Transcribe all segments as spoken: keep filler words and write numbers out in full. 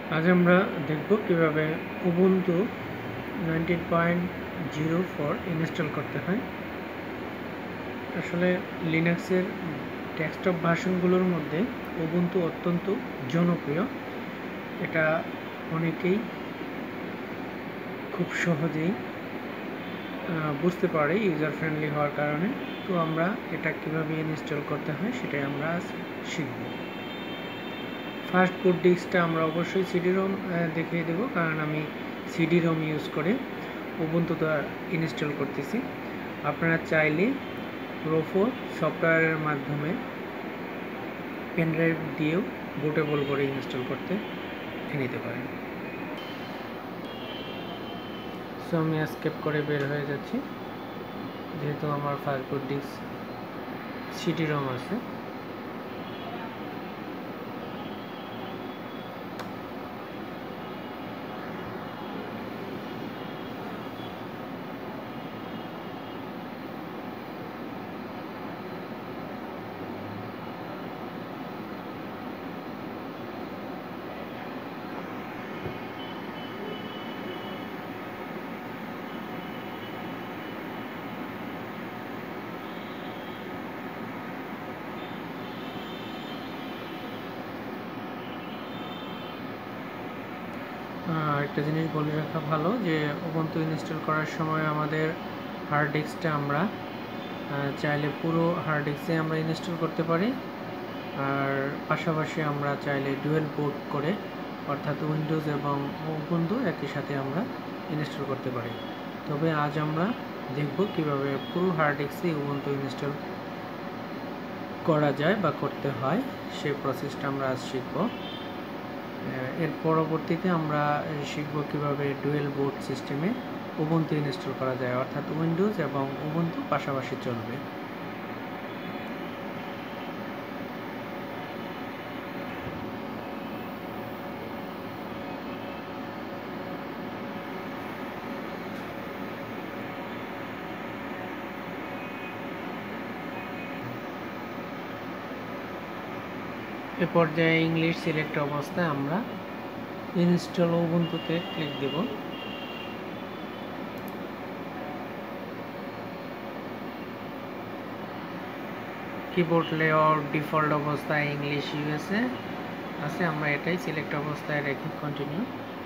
আজ আমরা দেখব কিভাবে Ubuntu nineteen point zero four install করতে হয়। আসলে লিনাক্সের ডেস্কটপ ভার্সনগুলোর মধ্যে উবুন্টু অত্যন্ত জনপ্রিয়। এটা অনেকেই খুব সহজেই বুঝতে পারে ইউজার ফ্রেন্ডলি হওয়ার কারণে। তো আমরা এটা কিভাবে ইনস্টল করতে হয় সেটাই আমরা আজ শিখব। ফার্স্ট বুট ডিস্কটা আমরা অবশ্যই সিডি রম দেখিয়ে দেব, কারণ আমি সিডি রম ইউজ করে উবুন্টুটা ইনস্টল করতেছি। আপনারা চাইলে রোফো সফটওয়্যারের মাধ্যমে পেনড্রাইভ দিয়েও বুটেবল করে ইনস্টল করতে নিতে পারেন। সো আমি স্কেপ করে বের হয়ে যাচ্ছি, যেহেতু আমার first boot disk CD ROM আছে। একটা জিনিস বলে রাখা ভালো যে উবুন্টু ইনস্টল করার সময় আমাদের হার্ড ডিস্কটা আমরা চাইলে পুরো হার্ড ডিস্কে আমরা ইনস্টল করতে পারি, আর পাশাপাশি আমরা চাইলে ডুয়েল বুট করে অর্থাৎ উইন্ডোজ এবং উবুন্টু একই সাথে আমরা ইনস্টল করতে পারি। তবে আজ আমরা দেখব কিভাবে পুরো হার্ড ডিস্কে উবুন্টু ইনস্টল করা যায় বা করতে হয়, সেই প্রসেসটা আমরা আজ শিখব। এর পরবর্তীতে আমরা শিখব কিভাবে ডুয়েল বুট সিস্টেমে উবুন্টু ইনস্টল করা যায়, অর্থাৎ উইন্ডোজ এবং উবুন্টু পাশাপাশি চলবে। এ পর্যায়ে ইংলিশ সিলেক্ট অবস্থায় আমরা ইনস্টল উবুন্টুতে ক্লিক দেব। কিবোর্ড লেআউট ডিফল্ট অবস্থায় ইংলিশ ইউএসএ আছে, আমরা এটাই সিলেক্ট অবস্থায় রেখে কন্টিনিউ।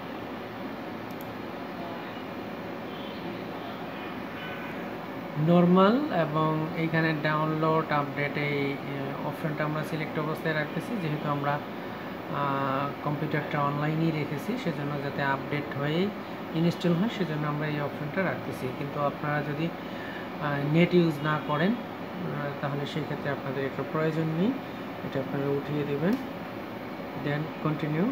নর্মাল এবং এইখানে ডাউনলোড আপডেট এই অপশনটা আমরা সিলেক্ট অবস্থায় রাখতেছি, যেহেতু আমরা কম্পিউটারটা অনলাইনেই রেখেছি, সেজন্য যাতে আপডেট হয়ে ইনস্টল হয় সেজন্য আমরা এই অপশনটা রাখতেছি। কিন্তু আপনারা যদি নেট ইউজ না করেন তাহলে সেই ক্ষেত্রে আপনাদের একটা প্রয়োজন নেই, এটা আপনারা উঠিয়ে দেবেন, দেন কন্টিনিউ।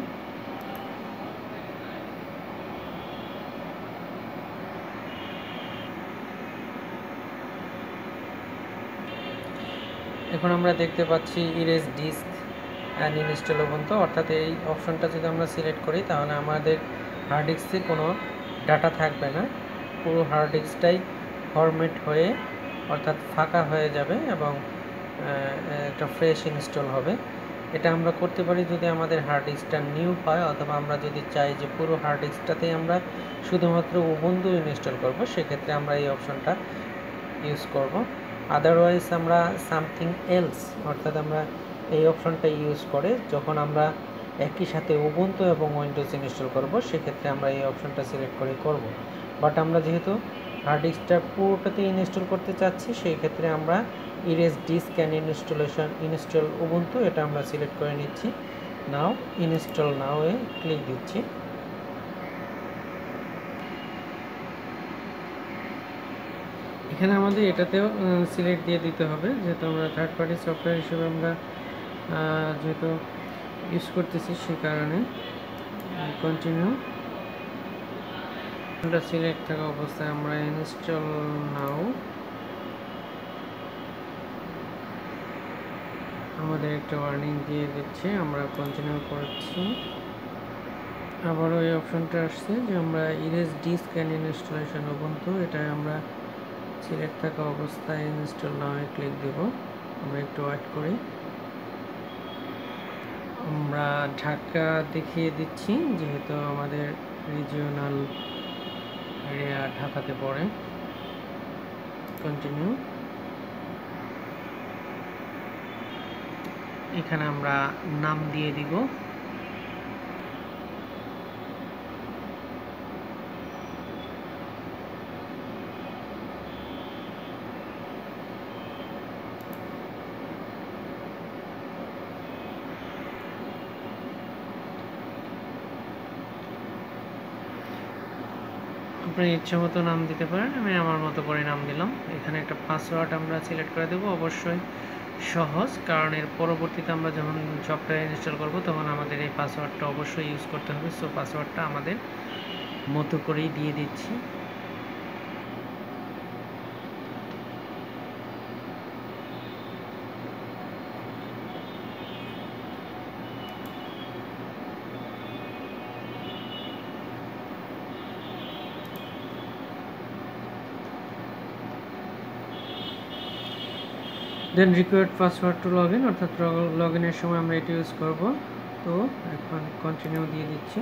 এখন আমরা দেখতে পাচ্ছি erase disk and install Ubuntu, অর্থাৎ এই অপশনটা যদি আমরা সিলেক্ট করি তাহলে আমাদের হার্ড ডিস্কে কোনো ডাটা থাকবে না, পুরো হার্ড ডিস্কটাই ফরম্যাট হয়ে অর্থাৎ ফাঁকা হয়ে যাবে এবং একটা ফ্রেশ ইনস্টল হবে। এটা আমরা করতে পারি যদি আমাদের হার্ড ডিস্কটা নিউ হয়, অথবা আমরা যদি চাই যে পুরো হার্ড ডিস্কটাতেই আমরা শুধুমাত্র উবুন্টু ইনস্টল করব, সেক্ষেত্রে আমরা এই অপশনটা ইউজ করব। আদারওয়াইজ আমরা সামথিং এলস, অর্থাৎ আমরা এই অপশনটা ইউজ করে যখন আমরা একই সাথে উবুন্টু এবং উইন্ডোজ ইনস্টল করব, সেক্ষেত্রে আমরা এই অপশনটা সিলেক্ট করে করব। বাট আমরা যেহেতু হার্ড ডিস্কটা পুরোটাতে ইনস্টল করতে চাচ্ছি, সেই ক্ষেত্রে আমরা erase disk and installation install Ubuntu এটা আমরা সিলেক্ট করে নিচ্ছি। নাও ইনস্টল নাও এ ক্লিক দিচ্ছি। এখানে আমাদের এটাতেও সিলেক্ট দিয়ে দিতে হবে, যেহেতু আমরা থার্ড পার্টি সফটওয়্যার হিসেবে আমরা যেহেতু ইউজ করতেছি, সে কারণে কন্টিনিউ। এটা সিলেক্ট থাকা অবস্থায় আমরা ইনস্টল নাও, আমাদের একটা ওয়ার্নিং দিয়ে দিচ্ছে, আমরা কন্টিনিউ করছি। আবারও এই অপশনটা আসছে যে আমরা erase disk and installation Ubuntu, এটা আমরা সিলেক্ট থাকা অবস্থায় ইনস্টল নাও এ ক্লিক দেব। আমরা একটু ওয়েট করি। আমরা ঢাকা দেখিয়ে দিচ্ছি, যেহেতু আমাদের রিজিওনাল এরিয়া ঢাকাতে পড়ে। কন্টিনিউ। এখানে আমরা নাম দিয়ে দিব। আপনি ইচ্ছে মতো নাম দিতে পারেন, আমি আমার মতো করে নাম দিলাম। এখানে একটা পাসওয়ার্ড আমরা সিলেক্ট করে দেবো, অবশ্যই সহজ, কারণ এর পরবর্তীতে আমরা যখন সফটওয়্যার ইনস্টল করব তখন আমাদের এই পাসওয়ার্ডটা অবশ্যই ইউজ করতে হবে। সো পাসওয়ার্ডটা আমাদের মতো করেই দিয়ে দিচ্ছি। Then required password to log in, অর্থাৎ লগ ইনের সময় আমরা এটা ইউজ করব। তো এখন কন্টিনিউ দিয়ে দিচ্ছি।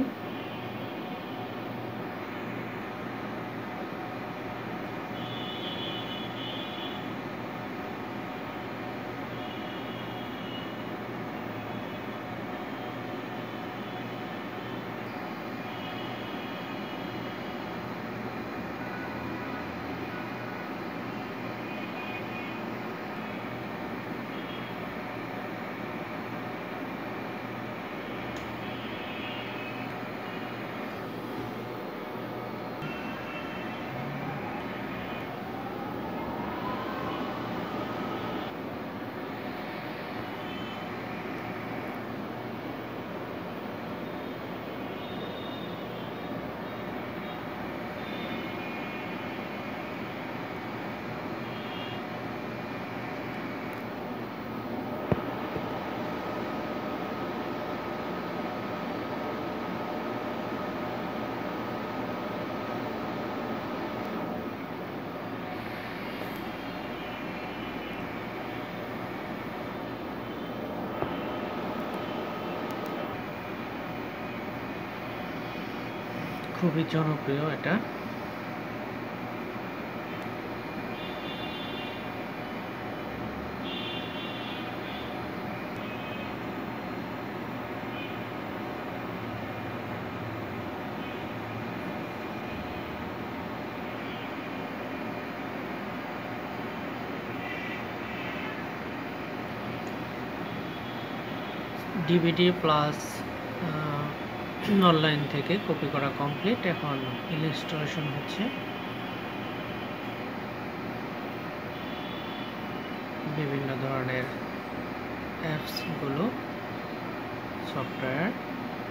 খুবই জনপ্রিয় এটা। ডিভিডি প্লাস অনলাইন থেকে কপি করা কমপ্লিট। এখন ইনস্টলেশন হচ্ছে। বিভিন্ন ধরনের অ্যাপসগুলো, সফটওয়্যার।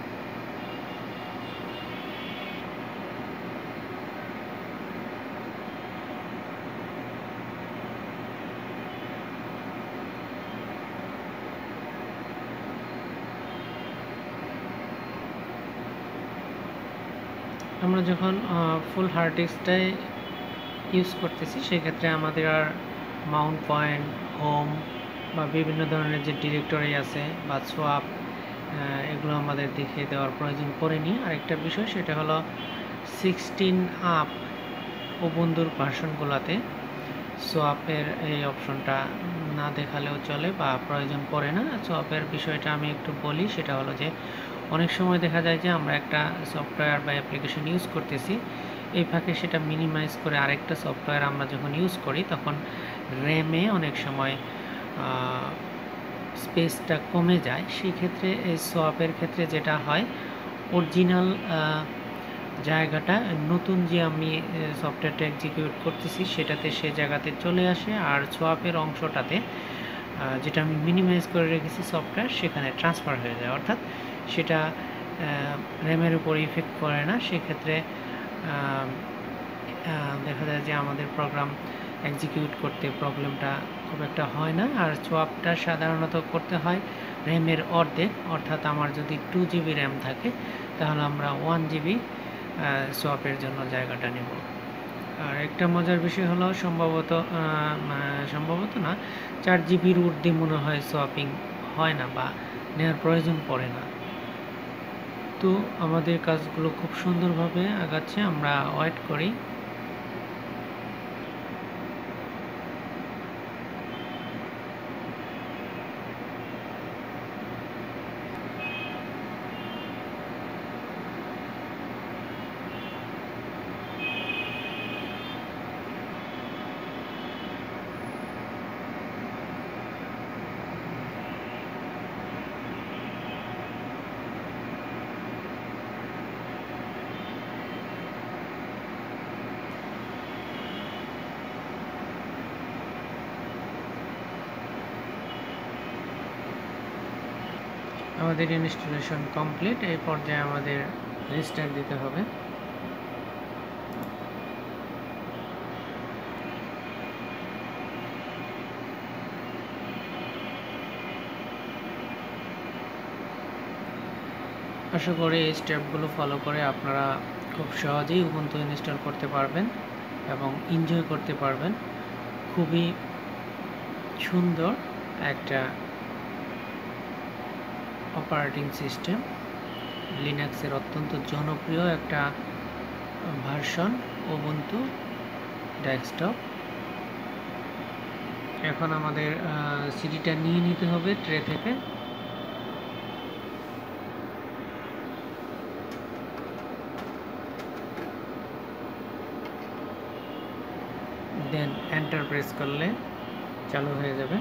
আমরা যখন ফুল হার্ড ডিস্কটাই ইউজ করতেছি সেক্ষেত্রে আমাদের আর মাউন্ট পয়েন্ট, হোম বা বিভিন্ন ধরনের যে ডিরেক্টরি আছে বা সোয়াপ, এগুলো আমাদের দেখিয়ে দেওয়ার প্রয়োজন পড়েনি। আরেকটা বিষয় সেটা হলো সিক্সটিন আপ উবুন্টুর ভার্সনগুলোতে সোয়াপের এই অপশনটা না দেখালেও চলে বা প্রয়োজন পড়ে না। সোয়াপের বিষয়টা আমি একটু বলি, সেটা হলো যে অনেক সময় দেখা যায় যে আমরা একটা সফটওয়্যার বা অ্যাপ্লিকেশন ইউজ করতেছি, এই ফাঁকে সেটা মিনিমাইজ করে আরেকটা সফটওয়্যার আমরা যখন ইউজ করি তখন র্যামে অনেক সময় স্পেসটা কমে যায়। সেই ক্ষেত্রে এই সোয়াপের ক্ষেত্রে যেটা হয়, অরিজিনাল জায়গাটা নতুন যে আমি সফটওয়্যারটা এক্সিকিউট করতেছি সেটাতে সে জায়গাতে চলে আসে, আর সোয়াপের অংশটাতে যেটা আমি মিনিমাইজ করে রেখেছি সফটওয়্যার সেখানে ট্রান্সফার হয়ে যায়, অর্থাৎ সেটা র্যামের উপর ইফেক্ট পড়ে না। সেক্ষেত্রে দেখা যায় যে আমাদের প্রোগ্রাম এক্সিকিউট করতে প্রবলেমটা খুব একটা হয় না। আর সোয়াপটা সাধারণত করতে হয় র্যামের অর্ধেক, অর্থাৎ আমার যদি টু জিবি র্যাম থাকে তাহলে আমরা ওয়ান জিবি সোয়াপের জন্য জায়গাটা নেব। আর একটা মজার বিষয় হলো সম্ভবত সম্ভবত না চার জিবির ঊর্ধ্বে মনে হয় সোয়াপিং হয় না বা নেওয়ার প্রয়োজন পড়ে না। তো আমাদের কাজগুলো খুব সুন্দরভাবে আগাচ্ছে, আমরা ওয়েট করি। আমাদের ইনস্টলেশন কমপ্লিট। এই পর্যায়ে আমাদের রিস্টার্ট দিতে হবে। আশা করি এই স্টেপগুলো ফলো করে আপনারা খুব সহজেই উবুন্টু ইনস্টল করতে পারবেন এবং এনজয় করতে পারবেন। খুবই সুন্দর একটা অপারেটিং সিস্টেম, লিনাক্সের অত্যন্ত জনপ্রিয় একটা ভার্সন উবুন্টু ডেস্কটপ। এখন আমাদের সিডিটা নিয়ে নিতে হবে ট্রে থেকে। দেন এন্টার প্রেস করলে চালু হয়ে যাবে।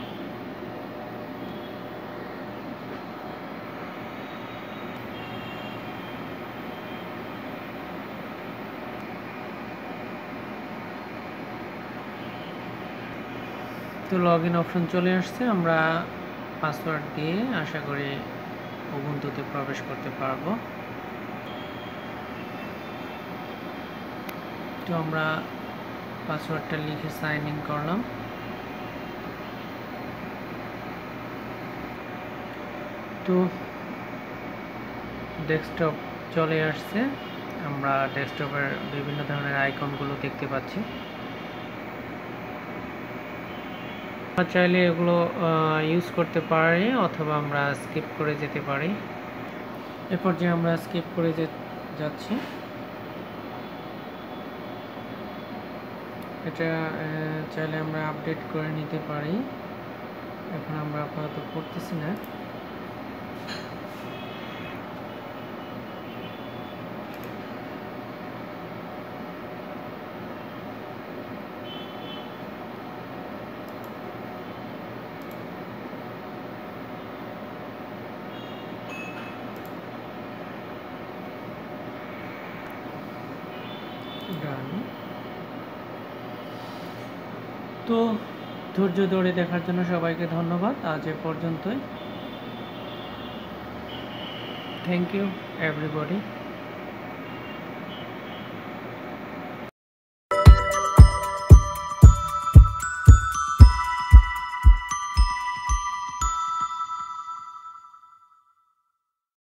তো লগ ইন অপশন চলে আসছে। আমরা পাসওয়ার্ড দিয়ে আশা করি উবুন্টুতে প্রবেশ করতে পারবো। তো আমরা পাসওয়ার্ডটা লিখে সাইন ইন করলাম। তো ডেস্কটপ চলে আসছে। আমরা ডেস্কটপের বিভিন্ন ধরনের আইকনগুলো দেখতে পাচ্ছি। আমরা চাইলে এগুলো ইউজ করতে পারি অথবা আমরা স্কিপ করে যেতে পারি। এরপর যে আমরা স্কিপ করে যাচ্ছি। এটা চাইলে আমরা আপডেট করে নিতে পারি, এখন আমরা আপাতত করতেছি না। তো ধৈর্য ধরে দেখার জন্য সবাইকে ধন্যবাদ। আজ এ পর্যন্তই। Thank you everybody.